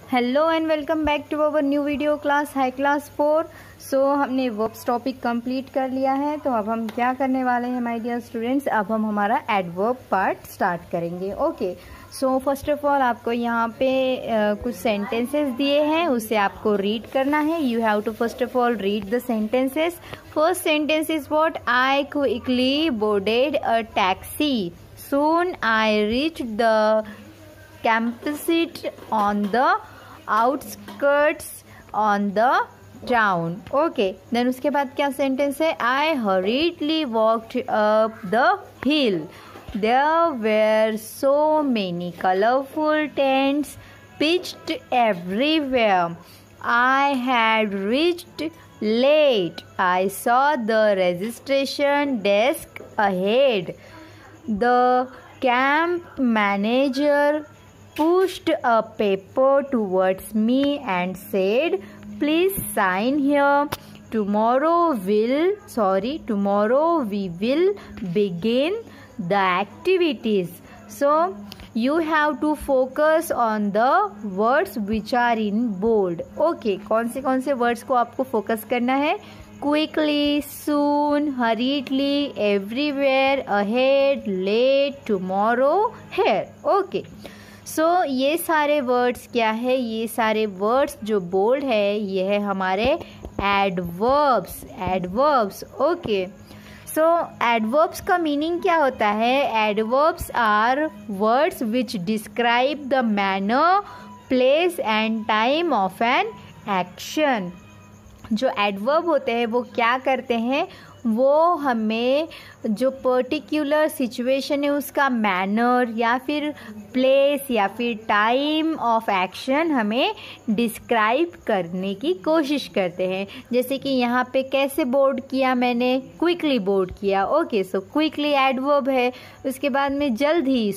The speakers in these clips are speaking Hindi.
Hello and welcome back to our new video class high class 4। So हमने वर्ब्स टॉपिक कंप्लीट कर लिया है। तो अब हम क्या करने वाले हैं माय डियर स्टूडेंट्स, अब हम हमारा एडवर्ब पार्ट स्टार्ट करेंगे। Okay, so first of all आपको यहाँ पे कुछ सेंटेंसेस दिए हैं, उसे आपको रीड करना है। You have to first of all read the sentences. First sentence is what, I quickly boarded a taxi, soon I reached the campsite on the outskirts on the town. Okay, then उसके बाद क्या सेंटेंस है, I hurriedly walked up the hill. There were so many colorful tents pitched everywhere. I had reached late. I saw the registration desk ahead. The camp manager pushed a paper towards me and said, please sign here. Tomorrow we will begin the activities. So you have to focus on the words which are in bold. Okay, कौन से वर्ड्स को आपको फोकस करना है? Quickly, soon, hurriedly, everywhere, ahead, late, tomorrow, here. Okay. सो ये सारे वर्ड्स क्या है, ये सारे वर्ड्स जो बोल्ड है ये है हमारे एडवर्ब्स। ओके, सो एडवर्ब्स का मीनिंग क्या होता है? Adverbs are words which describe the manner, place and time of an action. जो एडवर्ब होते हैं वो क्या करते हैं, वो हमें जो पर्टिकुलर सिचुएशन है उसका मैनर या फिर प्लेस या फिर टाइम ऑफ एक्शन हमें डिस्क्राइब करने की कोशिश करते हैं। जैसे कि यहाँ पे कैसे बोर्ड किया मैंने, क्विकली बोर्ड किया। ओके, सो क्विकली एडवर्ब है। उसके बाद में जल्दी,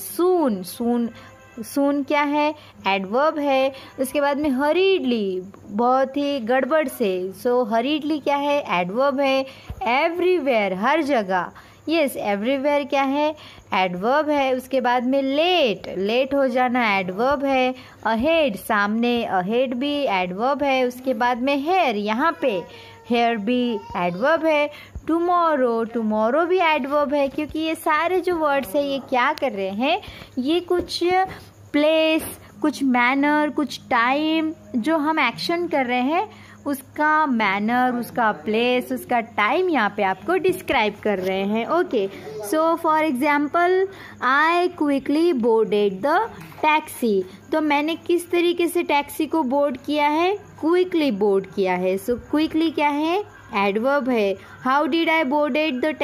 सून क्या है, एडवर्ब है। उसके बाद में हरीडली, बहुत ही गड़बड़ से, सो हरीडली क्या है, एडवर्ब है। एवरीवेयर, हर जगह, यस एवरीवेयर क्या है, एडवर्ब है। उसके बाद में लेट हो जाना, एडवर्ब है। अहेड, सामने, अहेड भी एडवर्ब है। उसके बाद में हेयर, यहाँ पे हेयर भी एडवर्ब है। टुमारो भी एडवर्ब है, क्योंकि ये सारे जो वर्ड्स है ये क्या कर रहे हैं, ये कुछ प्लेस, कुछ मैनर, कुछ टाइम जो हम एक्शन कर रहे हैं उसका मैनर, उसका प्लेस, उसका टाइम यहाँ पे आपको डिस्क्राइब कर रहे हैं। Okay, so for example, I quickly boarded the taxi. तो मैंने किस तरीके से टैक्सी को बोर्ड किया है, क्विकली बोर्ड किया है। सो क्विकली क्या है, एडवर्ब है। How did I boarded the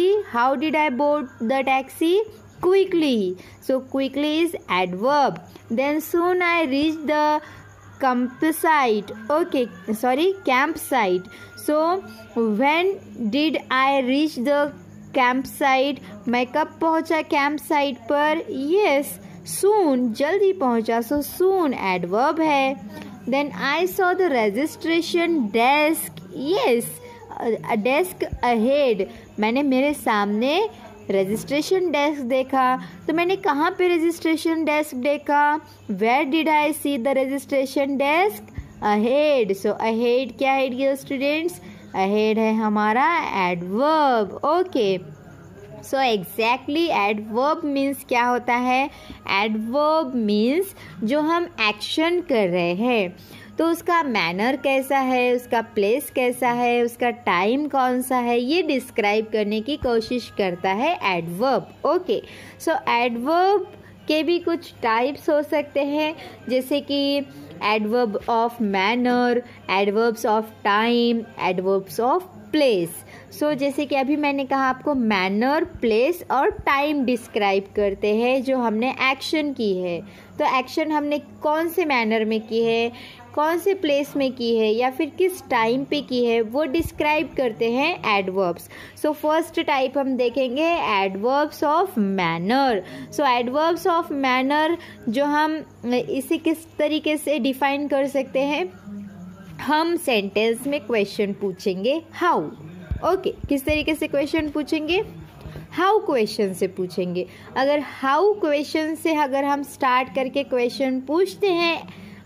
taxi, quickly. So quickly is adverb. Then soon I reached the campsite. So when did I reach the campsite? मैं कब पहुंचा campsite पर? Yes, soon, जल्दी पहुंचा। So soon adverb है। Then I saw the registration desk. Yes, a desk ahead. मैंने मेरे सामने रजिस्ट्रेशन डेस्क देखा। तो मैंने कहाँ पे रजिस्ट्रेशन डेस्क देखा? Where did I see the registration desk? Ahead. So ahead क्या है डियर स्टूडेंट्स? अहेड है हमारा adverb. Okay, so exactly adverb means क्या होता है? एडवर्ब मीन्स जो हम एक्शन कर रहे हैं तो उसका मैनर कैसा है, उसका प्लेस कैसा है, उसका टाइम कौन सा है, ये डिस्क्राइब करने की कोशिश करता है एडवर्ब। ओके, सो एडवर्ब के भी कुछ टाइप्स हो सकते हैं, जैसे कि adverb of manner, adverbs of time, adverbs of place. So जैसे कि अभी मैंने कहा आपको मैनर, प्लेस और टाइम डिस्क्राइब करते हैं जो हमने एक्शन की है। तो एक्शन हमने कौन से मैनर में की है, कौन से प्लेस में की है या फिर किस टाइम पे की है, वो डिस्क्राइब करते हैं एडवर्ब्स। सो फर्स्ट टाइप हम देखेंगे adverbs of manner. So adverbs of manner जो हम इसे किस तरीके से डिफाइन कर सकते हैं, हम सेंटेंस में क्वेश्चन पूछेंगे हाउ। ओके, किस तरीके से क्वेश्चन पूछेंगे? हाउ क्वेश्चन से पूछेंगे। अगर हाउ क्वेश्चन से अगर हम स्टार्ट करके क्वेश्चन पूछते हैं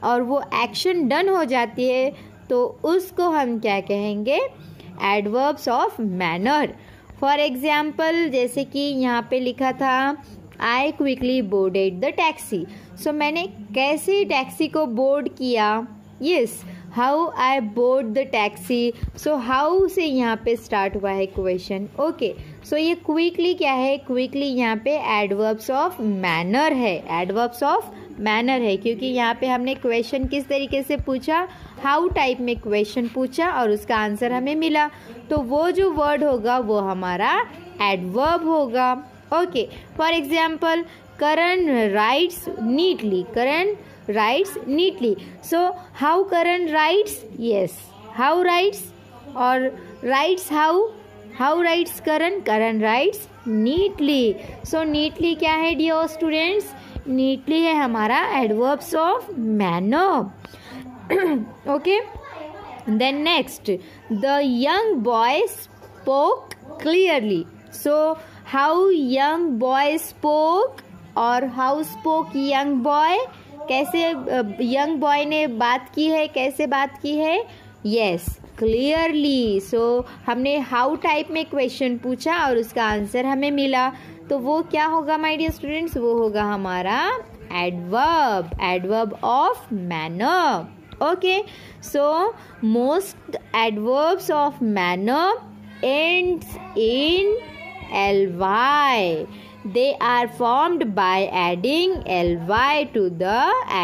और वो एक्शन डन हो जाती है तो उसको हम क्या कहेंगे, adverbs of manner. For example जैसे कि यहाँ पे लिखा था I quickly boarded the taxi. So मैंने कैसे टैक्सी को बोर्ड किया, yes, how I board the taxi. So how से यहाँ पे स्टार्ट हुआ है क्वेश्चन। ओके, सो ये क्विकली क्या है, क्विकली यहाँ पे एडवर्ब्स ऑफ मैनर है, एडवर्ब्स ऑफ मैनर है, क्योंकि यहाँ पे हमने क्वेश्चन किस तरीके से पूछा, हाउ टाइप में क्वेश्चन पूछा और उसका आंसर हमें मिला, तो वो जो वर्ड होगा वो हमारा एडवर्ब होगा। Okay, for example Karan writes neatly, Karan writes neatly. So how Karan writes? Yes, how writes or writes how writes Karan? Karan writes neatly. So neatly क्या है dear students? Neatly है हमारा adverbs of manner. Okay, then next, the young boy spoke clearly. So how young boy spoke और how spoke young boy, कैसे यंग बॉय ने बात की है, कैसे बात की है, यस, क्लियरली। सो हमने हाउ टाइप में क्वेश्चन पूछा और उसका आंसर हमें मिला, तो वो क्या होगा माय डियर स्टूडेंट्स, वो होगा हमारा adverb, adverb of manner. Okay, so most adverbs of manner ends in ly. They are formed by adding ly to the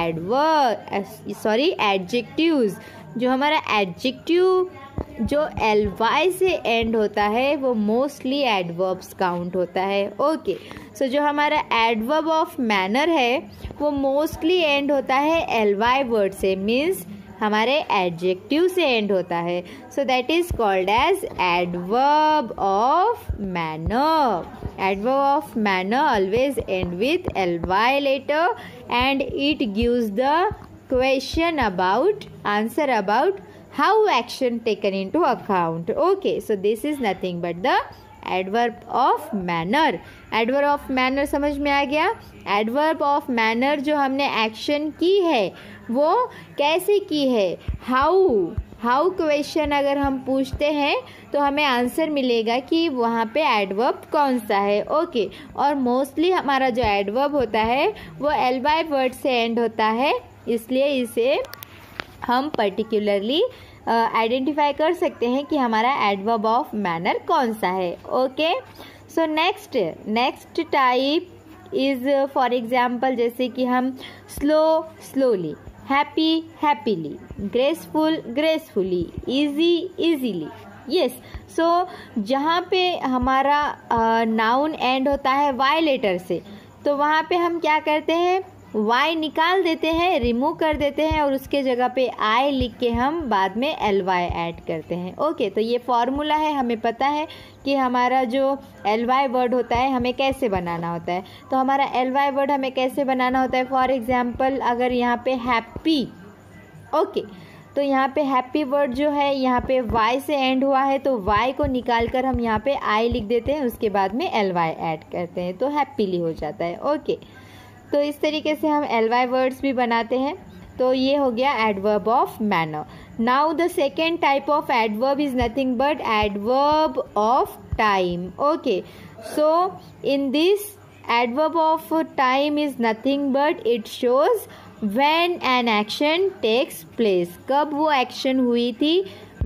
adjectives. जो हमारा adjective जो ly से end होता है वो मोस्टली एडवर्ब्स काउंट होता है। ओके, सो जो हमारा एडवर्ब ऑफ मैनर है वो मोस्टली एंड होता है ly वर्ड से, मीन्स हमारे एडजेक्टिव से एंड होता है। So that is called as adverb of manner. Adverb of manner always end with ly later and it gives the question about, answer about how action taken into account. Okay, so this is nothing but the adverb of manner. Adverb of manner समझ में आ गया। Adverb of manner जो हमने एक्शन की है वो कैसे की है, हाउ क्वेश्चन अगर हम पूछते हैं तो हमें आंसर मिलेगा कि वहाँ पे एडवर्ब कौन सा है। ओके, और मोस्टली हमारा जो एडवर्ब होता है वो ly वर्ड से एंड होता है, इसलिए इसे हम पर्टिकुलरली आइडेंटिफाई कर सकते हैं कि हमारा एडवर्ब ऑफ मैनर कौन सा है। Okay, so next type is for example जैसे कि हम slowly, happy happily, graceful gracefully, easy easily. Yes, so जहाँ पे हमारा नाउन एंड होता है वाई लेटर से, तो वहाँ पे हम क्या करते हैं, वाई निकाल देते हैं, रिमूव कर देते हैं और उसके जगह पे आई लिख के हम बाद में ly ऐड करते हैं। ओके, तो ये फॉर्मूला है, हमें पता है कि हमारा जो ly वर्ड होता है हमें कैसे बनाना होता है। तो हमारा ly वर्ड हमें कैसे बनाना होता है, फॉर एग्जाम्पल अगर यहाँ पे हैप्पी, ओके, तो यहाँ पे हैप्पी वर्ड जो है यहाँ पे y से एंड हुआ है, तो y को निकाल कर हम यहाँ पे आई लिख देते हैं, उसके बाद में ly ऐड करते हैं तो हैप्पीली हो जाता है। ओके, तो इस तरीके से हम ly वर्ड्स भी बनाते हैं। तो ये हो गया adverb of manner. Now the second type of adverb is nothing but adverb of time. Okay, so in this adverb of time is nothing but it shows when an action takes place, कब वो एक्शन हुई थी,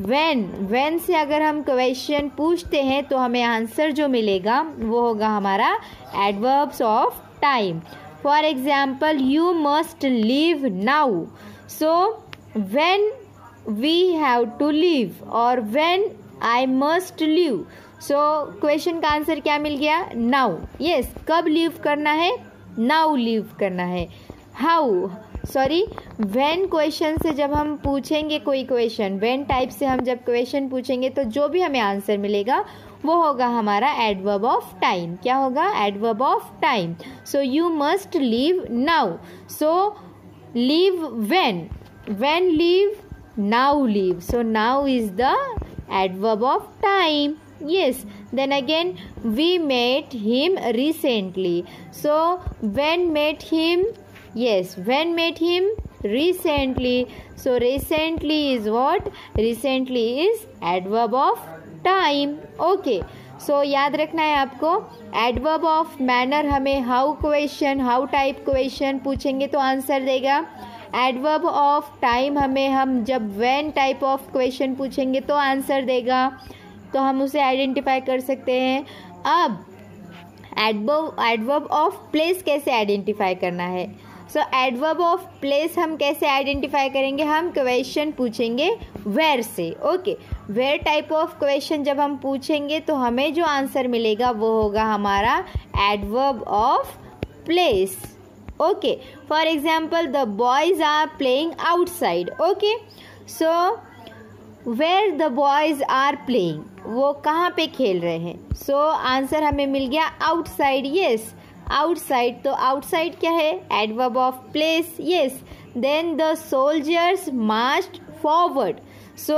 व्हेन से अगर हम क्वेश्चन पूछते हैं तो हमें आंसर जो मिलेगा वो होगा हमारा adverbs of time. For example, you must leave now. So when we have to leave or when I must leave. So question का आंसर क्या मिल गया, now. Yes, कब लीव करना है, now लीव करना है। How, सॉरी, when क्वेश्चन से जब हम पूछेंगे कोई क्वेश्चन, when टाइप से हम जब क्वेश्चन पूछेंगे तो जो भी हमें आंसर मिलेगा वो होगा हमारा एडवर्ब ऑफ टाइम। क्या होगा, adverb of time. So you must leave now, so leave when leave, now leave, so now is the adverb of time. yes, then again we met him recently, so when met him, yes, when met him recently. So recently is what? Recently is adverb of time. Okay. So याद रखना है आपको, adverb of manner हमें how question, how type question पूछेंगे तो आंसर देगा. एडवर्ब ऑफ टाइम हमें हम जब व्हेन टाइप ऑफ क्वेश्चन पूछेंगे तो आंसर देगा, तो हम उसे आइडेंटिफाई कर सकते हैं. अब एडवर्ब ऑफ प्लेस कैसे आइडेंटिफाई करना है? सो एडवर्ब ऑफ प्लेस हम कैसे आइडेंटिफाई करेंगे? हम क्वेश्चन पूछेंगे वेयर से. Okay, where type of question जब हम पूछेंगे तो हमें जो आंसर मिलेगा वो होगा हमारा adverb of place. Okay, for example, the boys are playing outside. Okay, so where the boys are playing, वो कहाँ पे खेल रहे हैं? So आंसर हमें मिल गया outside. Yes, outside. तो outside क्या है? Adverb of place. Yes. Then the soldiers marched forward. So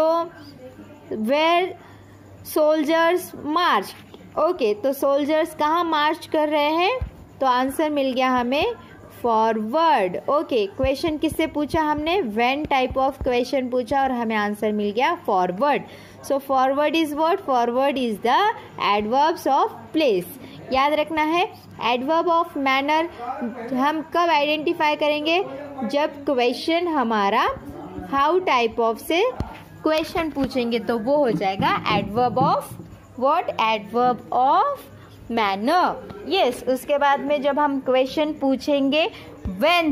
where soldiers marched? Okay, तो soldiers कहाँ march कर रहे हैं? तो आंसर मिल गया हमें फॉरवर्ड. ओके, क्वेश्चन किससे पूछा हमने? व्हेन टाइप ऑफ क्वेश्चन पूछा और हमें आंसर मिल गया forward. So forward is what? Forward is the adverbs of place. याद रखना है, एडवर्ब ऑफ मैनर हम कब आइडेंटिफाई करेंगे? जब क्वेश्चन हमारा हाउ टाइप ऑफ से क्वेश्चन पूछेंगे तो वो हो जाएगा adverb of what? Adverb of manner. Yes. उसके बाद में जब हम क्वेश्चन पूछेंगे व्हेन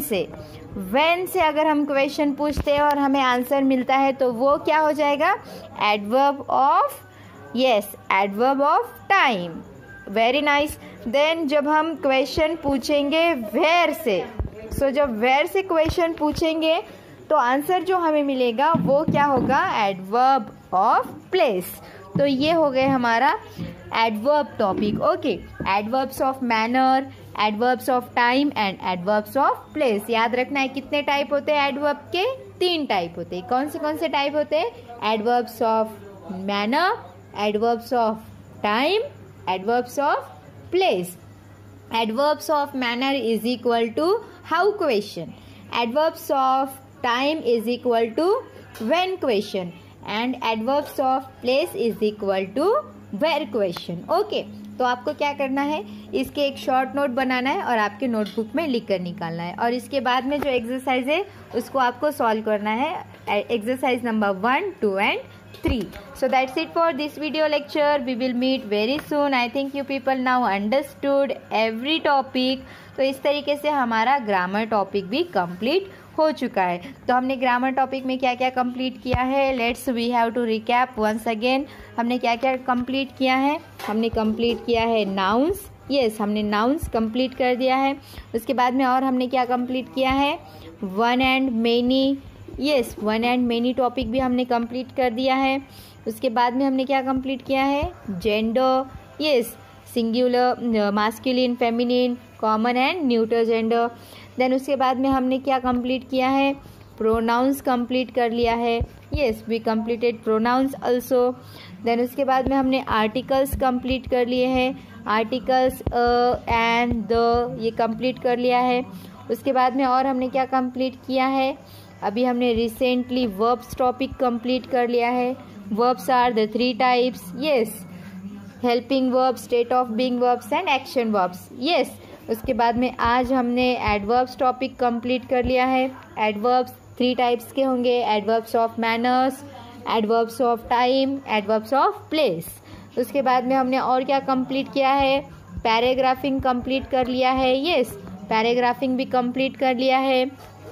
से अगर हम क्वेश्चन पूछते हैं और हमें आंसर मिलता है तो वो क्या हो जाएगा? Adverb of, yes, adverb of time. Very nice. Then जब हम क्वेश्चन पूछेंगे वेयर से, सो जब वेयर से क्वेश्चन पूछेंगे तो आंसर जो हमें मिलेगा वो क्या होगा? Adverb of place. तो ये हो गए हमारा adverb topic. Okay, adverbs of manner, adverbs of time and adverbs of place. याद रखना है कितने टाइप होते हैं एडवर्ब के? 3 टाइप होते हैं. कौन से टाइप होते हैं? Adverbs of manner, adverbs of time, adverbs of place. Adverbs of manner is equal to how question, adverbs of time is equal to when question and adverbs of place is equal to where question. Okay, तो आपको क्या करना है? इसके एक शॉर्ट नोट बनाना है और आपके नोटबुक में लिख कर निकालना है, और इसके बाद में जो एक्सरसाइज है उसको आपको सॉल्व करना है. Exercise number 1, 2 and 3. So that's it for this video lecture. We will meet very soon. I think you people now understood every topic. तो इस तरीके से हमारा ग्रामर टॉपिक भी कंप्लीट हो चुका है. तो हमने ग्रामर टॉपिक में क्या क्या कंप्लीट किया है? Let's we have to recap once again. हमने क्या क्या कंप्लीट किया है? हमने कंप्लीट किया है नाउन्स. यस, हमने नाउन्स कंप्लीट कर दिया है. उसके बाद में और हमने क्या कंप्लीट किया है? One and many. Yes, one and many topic भी हमने कंप्लीट कर दिया है. उसके बाद में हमने क्या कंप्लीट किया है? Gender. Yes, singular, masculine, feminine, common and neutral gender. Then उसके बाद में हमने क्या कंप्लीट किया है? प्रोनाउंस कंप्लीट कर लिया है. Yes, we completed pronouns also. Then उसके बाद में हमने आर्टिकल्स कंप्लीट कर लिए हैं. आर्टिकल्स एंड द, ये कंप्लीट कर लिया है. उसके बाद में और हमने क्या कंप्लीट किया है? अभी हमने रिसेंटली वर्ब्स टॉपिक कंप्लीट कर लिया है. Verbs are the 3 types. Yes, helping verbs, state of being verbs and action verbs. Yes, उसके बाद में आज हमने एडवर्ब्स टॉपिक कंप्लीट कर लिया है. एडवर्ब्स 3 टाइप्स के होंगे: adverbs of manners, adverbs of time, adverbs of place. उसके बाद में हमने और क्या कंप्लीट किया है? पैराग्राफिंग कंप्लीट कर लिया है. यस, पैराग्राफिंग भी कंप्लीट कर लिया है.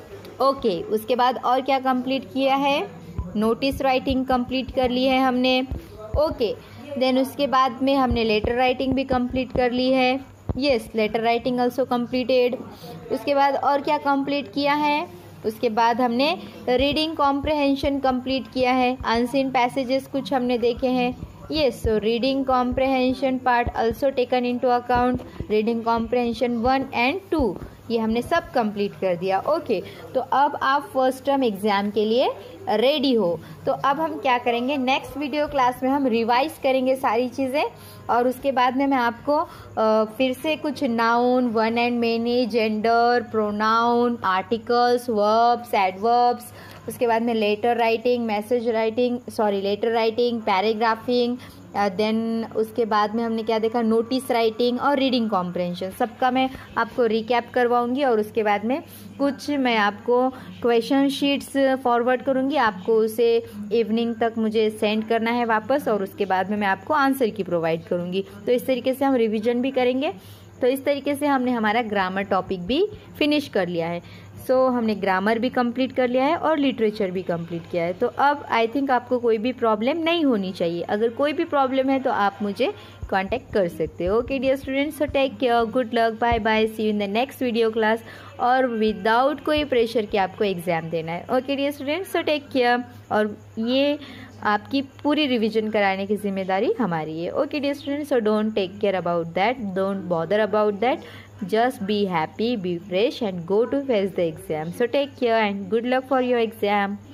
ओके, उसके बाद और क्या कंप्लीट किया है? नोटिस राइटिंग कंप्लीट कर ली है हमने. ओके, देन उसके बाद में हमने लेटर राइटिंग भी कंप्लीट कर ली है. Yes, letter writing also completed. उसके बाद और क्या कंप्लीट किया है? उसके बाद हमने रीडिंग कॉम्प्रहेंशन कंप्लीट किया है. अनसीन पैसेजेस कुछ हमने देखे हैं. Yes, so reading comprehension part also taken into account. Reading comprehension 1 and 2. ये हमने सब कंप्लीट कर दिया। ओके, तो अब आप फर्स्ट टर्म एग्ज़ाम के लिए रेडी हो। तो अब हम क्या करेंगे, नेक्स्ट वीडियो क्लास में हम रिवाइज करेंगे सारी चीज़ें, और उसके बाद में मैं आपको फिर से कुछ noun, one and many, gender, pronoun, articles, verbs, adverbs, उसके बाद में letter writing, letter writing, paragraphing, then उसके बाद में हमने क्या देखा, नोटिस राइटिंग और रीडिंग कॉम्प्रहेंशन, सबका मैं आपको रिकैप करवाऊंगी। और उसके बाद में कुछ मैं आपको क्वेश्चन शीट्स फॉरवर्ड करूंगी, आपको उसे इवनिंग तक मुझे सेंड करना है वापस, और उसके बाद में मैं आपको आंसर की प्रोवाइड करूंगी। तो इस तरीके से हम रिविजन भी करेंगे। तो इस तरीके से हमने हमारा ग्रामर टॉपिक भी फिनिश कर लिया है। सो हमने ग्रामर भी कंप्लीट कर लिया है और लिटरेचर भी कंप्लीट किया है। तो अब आई थिंक आपको कोई भी प्रॉब्लम नहीं होनी चाहिए। अगर कोई भी प्रॉब्लम है तो आप मुझे कांटेक्ट कर सकते हो। Okay dear students, so take care, good luck, bye bye, see you in the next video class, और विदाउट कोई प्रेशर कि आपको एग्जाम देना है। Okay dear students, so take care, और ये आपकी पूरी रिवीजन कराने की जिम्मेदारी हमारी है। Okay dear students, so don't take care about that, don't bother about that, just be happy, be fresh and go to face the exam. So take care and good luck for your exam.